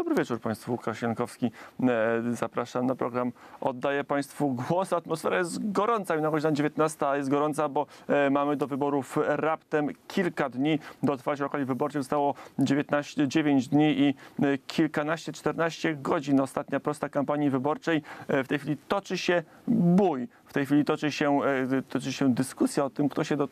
Dobry wieczór Państwu, Łukasz Jankowski. Zapraszam na program. Oddaję Państwu głos. Atmosfera jest gorąca, na godzina 19 jest gorąca, bo mamy do wyborów raptem kilka dni. Do otwarcia lokali wyborczych zostało 9 dni i kilkanaście, 14 godzin. Ostatnia prosta kampanii wyborczej. W tej chwili toczy się bój. W tej chwili toczy się dyskusja o tym,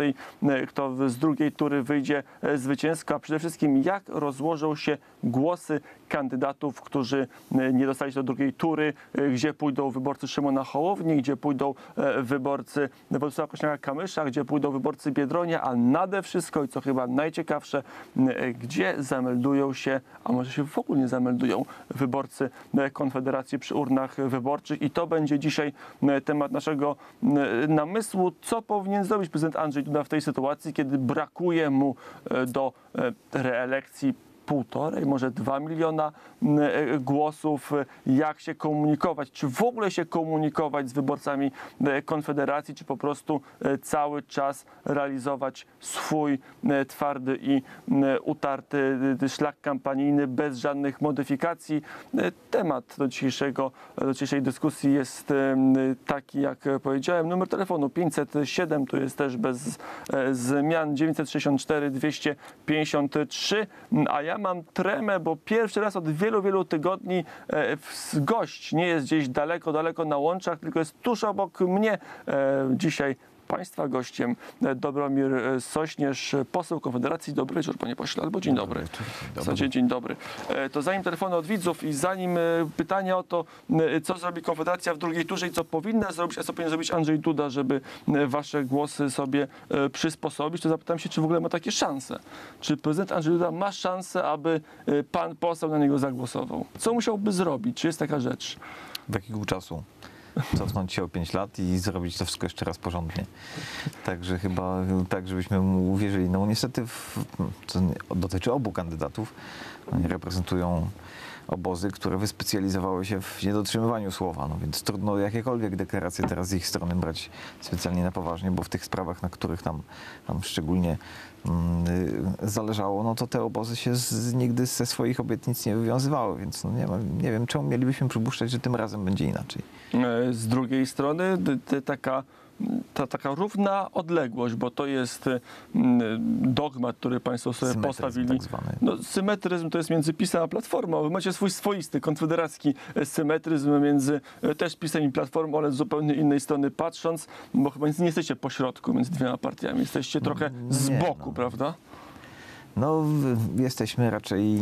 kto z drugiej tury wyjdzie zwycięsko, a przede wszystkim jak rozłożą się głosy kandydatów, którzy nie dostali się do drugiej tury, gdzie pójdą wyborcy Szymona Hołowni, gdzie pójdą wyborcy Władysława Kosiniaka-Kamysza, gdzie pójdą wyborcy Biedronia, a nade wszystko i co chyba najciekawsze, gdzie zameldują się, a może się w ogóle nie zameldują, wyborcy Konfederacji przy urnach wyborczych. I to będzie dzisiaj temat naszego namysłu, co powinien zrobić prezydent Andrzej Duda w tej sytuacji, kiedy brakuje mu do reelekcji 1,5, może 2 miliona głosów. Jak się komunikować? Czy w ogóle się komunikować z wyborcami Konfederacji, czy po prostu cały czas realizować swój twardy i utarty szlak kampanijny bez żadnych modyfikacji? Temat do dzisiejszej dyskusji jest taki, jak powiedziałem. Numer telefonu 507, tu jest też bez zmian, 964 253, a ja mam tremę, bo pierwszy raz od wielu tygodni gość nie jest gdzieś daleko na Łączach, tylko jest tuż obok mnie. Dzisiaj Państwa gościem Dobromir Sośnierz, poseł Konfederacji. Dobry wieczór, panie pośle, albo dzień dobry. Dzień dobry. To zanim telefony od widzów i zanim pytania o to, co zrobi Konfederacja w drugiej turze i co powinna zrobić, a co powinien zrobić Andrzej Duda, żeby wasze głosy sobie przysposobić, to zapytam się, czy w ogóle ma takie szanse. Czy prezydent Andrzej Duda ma szansę, aby pan poseł na niego zagłosował? Co musiałby zrobić? Czy jest taka rzecz? Takiego czasu. Cofnąć się o 5 lat i zrobić to wszystko jeszcze raz porządnie. Także chyba tak, żebyśmy mu uwierzyli. No niestety, co dotyczy obu kandydatów, oni reprezentują obozy, które wyspecjalizowały się w niedotrzymywaniu słowa. No więc trudno jakiekolwiek deklaracje teraz z ich strony brać specjalnie na poważnie, bo w tych sprawach, na których tam szczególnie zależało, no to te obozy się nigdy ze swoich obietnic nie wywiązywały, więc no nie wiem, czemu mielibyśmy przypuszczać, że tym razem będzie inaczej. Z drugiej strony taka równa odległość, bo to jest dogmat, który państwo sobie postawili. Tak zwany. No, symetryzm to jest między PiS-em a Platformą. Wy macie swój swoisty, konfederacki symetryzm między też PiS-em i Platformą, ale z zupełnie innej strony patrząc, bo chyba nie jesteście pośrodku między dwiema partiami. Jesteście trochę z boku, prawda? No, jesteśmy raczej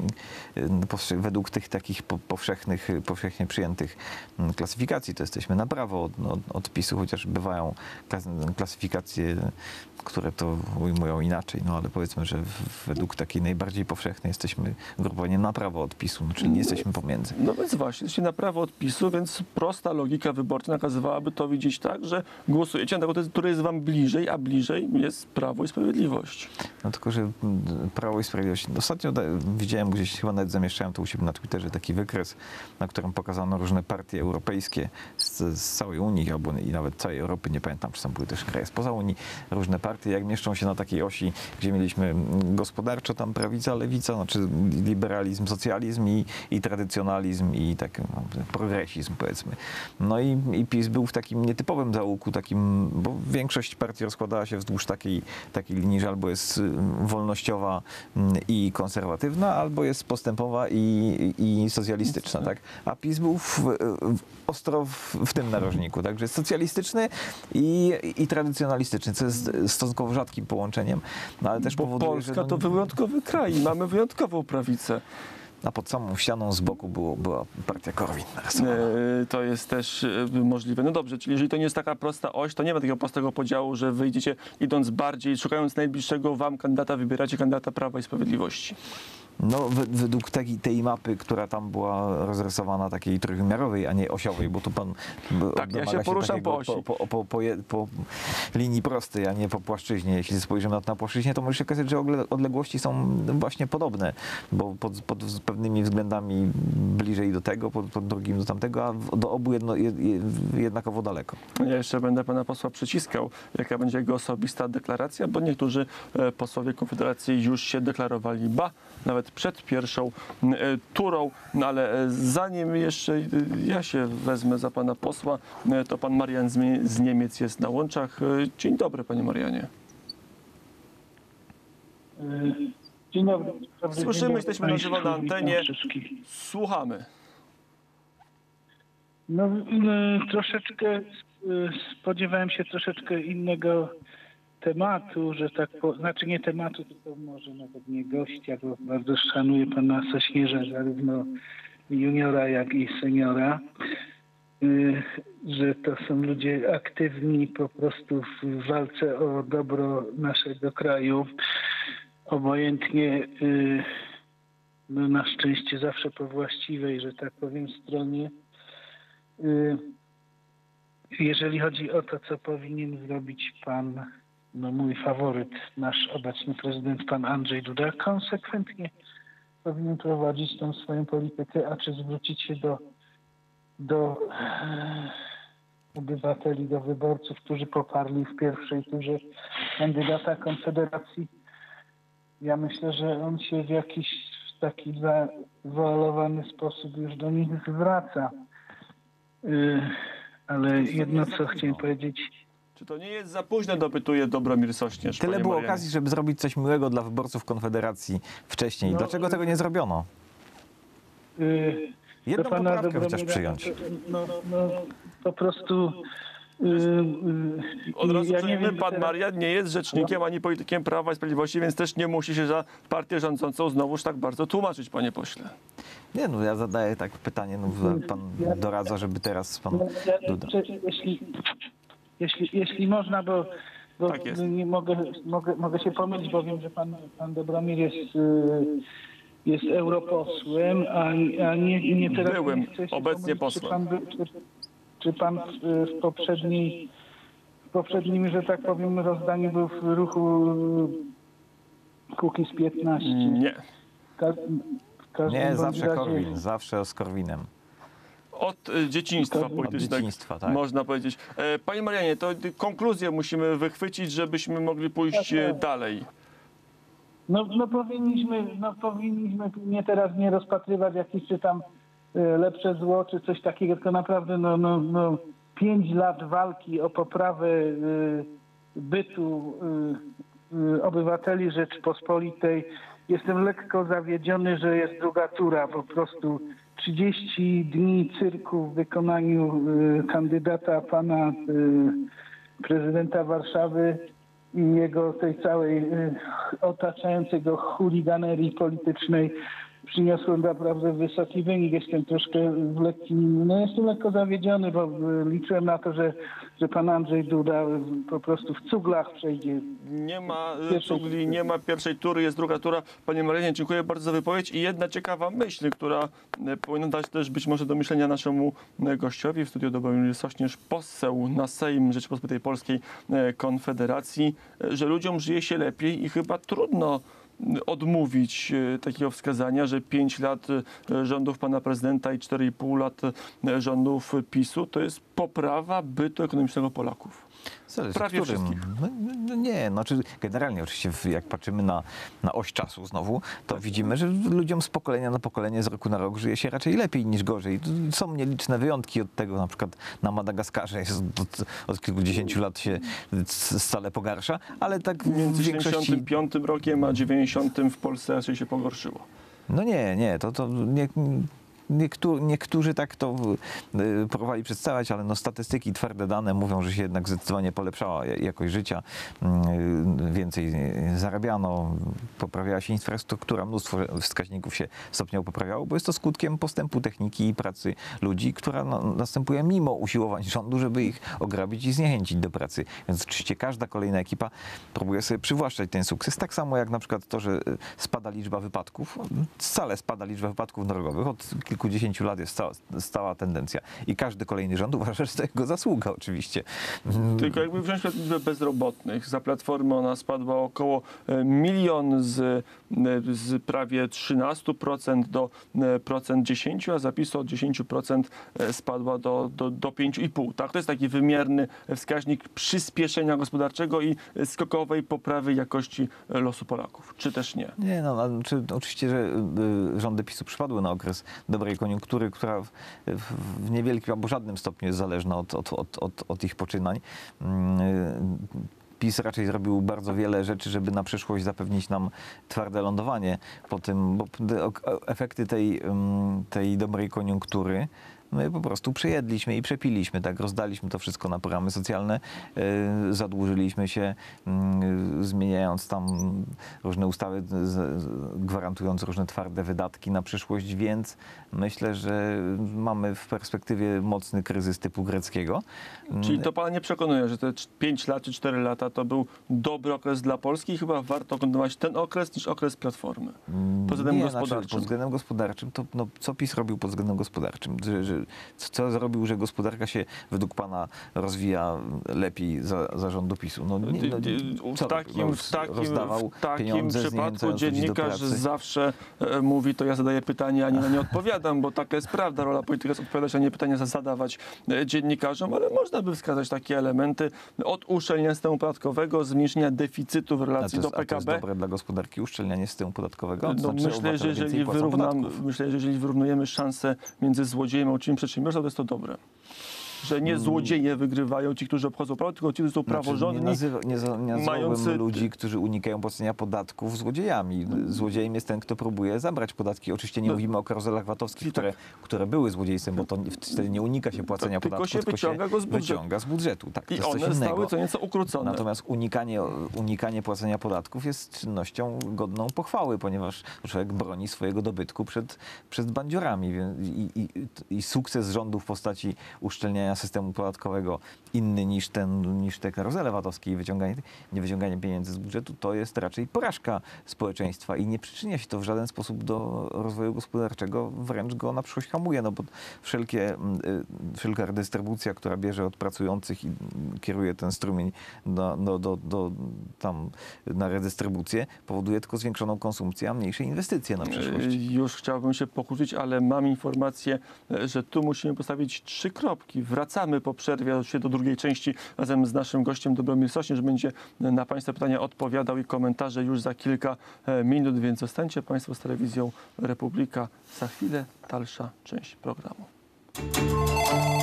według tych takich powszechnie przyjętych klasyfikacji, to jesteśmy na prawo od PiS-u, chociaż bywają klasyfikacje, które to ujmują inaczej, no ale powiedzmy, że według takiej najbardziej powszechnej jesteśmy grupowanie na prawo od PiS-u, no, czyli nie jesteśmy pomiędzy. No więc właśnie, jesteście na prawo od PiS-u, więc prosta logika wyborcza nakazywałaby to widzieć tak, że głosujecie na tego, który jest wam bliżej, a bliżej jest Prawo i Sprawiedliwość. No tylko, że Prawo i Sprawiedliwość. Ostatnio widziałem gdzieś, chyba nawet zamieszczałem to u siebie na Twitterze, taki wykres, na którym pokazano różne partie europejskie z całej Unii, albo i nawet całej Europy, nie pamiętam, czy tam były też kraje spoza Unii, różne partie, jak mieszczą się na takiej osi, gdzie mieliśmy gospodarczo tam prawica, lewica, znaczy liberalizm, socjalizm i tradycjonalizm i tak progresizm, powiedzmy. No i PiS był w takim nietypowym zaułku, takim, bo większość partii rozkładała się wzdłuż takiej linii, że albo jest wolnościowa i konserwatywna, albo jest postępowa i socjalistyczna, tak? A PiS był ostro w tym narożniku, także jest socjalistyczny i tradycjonalistyczny, co jest stosunkowo rzadkim połączeniem, no ale też powoduje, Polska że to wyjątkowy kraj i mamy wyjątkową prawicę. A pod samą ścianą z boku była partia Korwin narysowana. To jest też możliwe. No dobrze, czyli jeżeli to nie jest taka prosta oś, to nie ma takiego prostego podziału, że wyjdziecie idąc bardziej, szukając najbliższego wam kandydata, wybieracie kandydata Prawa i Sprawiedliwości. No, według tej mapy, która tam była rozrysowana, takiej trójwymiarowej, a nie osiowej, bo tu pan tak, ja się poruszam po osi. Po linii prostej, a nie po płaszczyźnie. Jeśli spojrzymy na płaszczyźnie, to może się okazać, że odległości są właśnie podobne, bo pod pewnymi względami bliżej do tego, pod drugim do tamtego, a do obu jednakowo daleko. Ja jeszcze będę pana posła przyciskał, jaka będzie jego osobista deklaracja, bo niektórzy posłowie Konfederacji już się deklarowali, nawet przed pierwszą turą. No ale zanim jeszcze ja się wezmę za pana posła, to pan Marian z Niemiec jest na łączach. Dzień dobry, panie Marianie. Dzień dobry. Słyszymy, jesteśmy na żywo na antenie. Słuchamy. No, troszeczkę spodziewałem się troszeczkę innego tematu, że tak znaczy nie tematu, tylko może nawet nie gościa, bo bardzo szanuję pana Sośnierza, zarówno juniora, jak i seniora, że to są ludzie aktywni po prostu w walce o dobro naszego kraju. Obojętnie, no na szczęście zawsze po właściwej, że tak powiem, stronie. Jeżeli chodzi o to, co powinien zrobić pan, no mój faworyt, nasz obecny prezydent, pan Andrzej Duda, konsekwentnie powinien prowadzić tą swoją politykę, a czy zwrócić się do obywateli, do wyborców, którzy poparli w pierwszej turze kandydata Konfederacji. Ja myślę, że on się w jakiś taki wyolowany sposób już do nich zwraca. Ale jedno, co chciałem powiedzieć. Czy to nie jest za późno, dopytuje Dobromir Sośnierz. Tyle panie było Marianie. okazji, żeby zrobić coś miłego dla wyborców Konfederacji wcześniej. No, Dlaczego tego nie zrobiono? Jedną do pana poprawkę chociaż Dobromira, przyjąć. No, po prostu. Od razu ja nie przyjmijmy, wiem, pan teraz- Marian nie jest rzecznikiem ani politykiem Prawa i Sprawiedliwości, więc też nie musi się za partię rządzącą znowuż tak bardzo tłumaczyć, panie pośle. Nie, no ja zadaję tak pytanie, no pan doradza, żeby teraz pan Duda. Jeśli można, bo Tak jest. nie mogę się pomylić, bo wiem, że pan Dobromir jest europosłem, a nie teraz. Byłem, nie chcę się obecnie pomylić, posłem. Czy pan w poprzednim, że tak powiem, rozdaniu był w ruchu Kukiz 15? Nie. W każdym Nie, bądź zawsze razie- Korwin, zawsze z Korwinem. Od dzieciństwa politycznego, dzieciństwa, tak. można powiedzieć. Panie Marianie, to konkluzję musimy wychwycić, żebyśmy mogli pójść Tak. dalej. No powinniśmy nie teraz nie rozpatrywać jakichś czy tam lepsze zło, czy coś takiego, tylko naprawdę 5 lat walki o poprawę bytu obywateli Rzeczypospolitej. Jestem lekko zawiedziony, że jest druga tura. Po prostu 30 dni cyrku w wykonaniu kandydata pana prezydenta Warszawy i jego tej całej otaczającej go chuliganerii politycznej przyniosło naprawdę wysoki wynik. Jestem troszkę jestem lekko zawiedziony, bo liczyłem na to, że pan Andrzej Duda po prostu w cuglach przejdzie. Nie ma Pierwszej cugli, tury. nie ma pierwszej tury, jest druga tura. Panie Marianie, dziękuję bardzo za wypowiedź i jedna ciekawa myśl, która powinna dać też być może do myślenia naszemu gościowi w studiu Dobromir Sośnierz, poseł na Sejm Rzeczypospolitej Polskiej Konfederacji, że ludziom żyje się lepiej i chyba trudno odmówić takiego wskazania, że 5 lat rządów pana prezydenta i 4,5 lat rządów PiS-u to jest poprawa bytu ekonomicznego Polaków. Zależy, Prawie którym. wszystkich. No nie, znaczy generalnie oczywiście jak patrzymy na oś czasu znowu, to widzimy, że ludziom z pokolenia na pokolenie, z roku na rok żyje się raczej lepiej niż gorzej. Są nieliczne wyjątki od tego, na przykład na Madagaskarze jest od kilkudziesięciu lat się stale pogarsza, ale tak w Między większości... 75 rokiem a 90 w Polsce raczej się pogorszyło. No nie, to nie... Niektórzy tak to próbowali przedstawiać, ale no statystyki, twarde dane mówią, że się jednak zdecydowanie polepszała jakość życia, więcej zarabiano, poprawiała się infrastruktura, mnóstwo wskaźników się stopniowo poprawiało, bo jest to skutkiem postępu techniki i pracy ludzi, która następuje mimo usiłowań rządu, żeby ich ograbić i zniechęcić do pracy. Więc oczywiście każda kolejna ekipa próbuje sobie przywłaszczać ten sukces, tak samo jak na przykład to, że spada liczba wypadków, stale spada liczba wypadków drogowych od kilkudziesięciu lat jest stała tendencja. I każdy kolejny rząd uważa, że to jego zasługa oczywiście. Tylko jakby wziąć liczbę bezrobotnych, za Platformy ona spadła około 1 milion z prawie 13% do 10%, a za PiS od 10% spadła do 5,5%. Tak? To jest taki wymierny wskaźnik przyspieszenia gospodarczego i skokowej poprawy jakości losu Polaków. Czy też nie? Nie, no, oczywiście, że rządy PiS-u przypadły na okres dobrej koniunktury, która w niewielkim albo żadnym stopniu jest zależna od ich poczynań. PiS raczej zrobił bardzo wiele rzeczy, żeby na przyszłość zapewnić nam twarde lądowanie po tym, bo efekty tej dobrej koniunktury my po prostu przejedliśmy i przepiliśmy, tak, rozdaliśmy to wszystko na programy socjalne, zadłużyliśmy się, zmieniając tam różne ustawy, gwarantując różne twarde wydatki na przyszłość, więc myślę, że mamy w perspektywie mocny kryzys typu greckiego. Czyli to pana nie przekonuje, że te 5 lat czy 4 lata to był dobry okres dla Polski i chyba warto kontynuować ten okres niż okres Platformy? Pod względem gospodarczym. Pod względem gospodarczym, to co PiS robił pod względem gospodarczym? Co zrobił, że gospodarka się według pana rozwija lepiej za rządu PiS-u? W takim przypadku dziennikarz zawsze mówi, to ja zadaję pytanie, a nie na nie odpowiadam, bo taka jest prawda. Rola polityka jest odpowiadać, a nie pytania zadawać dziennikarzom, ale można by wskazać takie elementy od uszczelniania systemu podatkowego, zmniejszenia deficytu w relacji do PKB. A to jest dobre dla gospodarki uszczelnianie systemu podatkowego? No, myślę, że jeżeli wyrównujemy szanse między złodziejem a uczciwym przedsiębiorcą, to jest to dobre. Że nie złodzieje wygrywają, ci, którzy obchodzą prawo, tylko ci, którzy są praworządni. Nie nazwałbym ludzi, którzy unikają płacenia podatków, złodziejami. Złodziejem jest ten, kto próbuje zabrać podatki. Oczywiście nie mówimy o karuzelach VAT-owskich, które były złodziejstwem, bo to wtedy nie unika się płacenia podatków, tylko się wyciąga z budżetu. Tak, i one zostały co nieco ukrócone. Natomiast unikanie płacenia podatków jest czynnością godną pochwały, ponieważ człowiek broni swojego dobytku przed bandziorami. I sukces rządu w postaci uszczelniania systemu podatkowego inny niż te karuzele VAT-owskie i niewyciąganie pieniędzy z budżetu, to jest raczej porażka społeczeństwa i nie przyczynia się to w żaden sposób do rozwoju gospodarczego, wręcz go na przyszłość hamuje, no bo wszelka redystrybucja, która bierze od pracujących i kieruje ten strumień tam na redystrybucję, powoduje tylko zwiększoną konsumpcję, a mniejsze inwestycje na przyszłość. Już chciałbym się pokłócić, ale mam informację, że tu musimy postawić 3 kropki. Wracamy po przerwie się do drugiej części razem z naszym gościem Dobromir Sośnierz, że będzie na Państwa pytania odpowiadał i komentarze już za kilka minut, więc zostańcie Państwo z telewizją Republika. Za chwilę dalsza część programu.